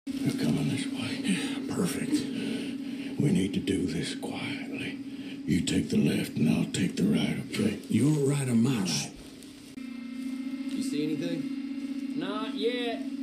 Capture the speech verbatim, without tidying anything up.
They're coming this way. Perfect. We need to do this quietly. You take the left and I'll take the right, okay? Your right or my right? You see anything? Not yet.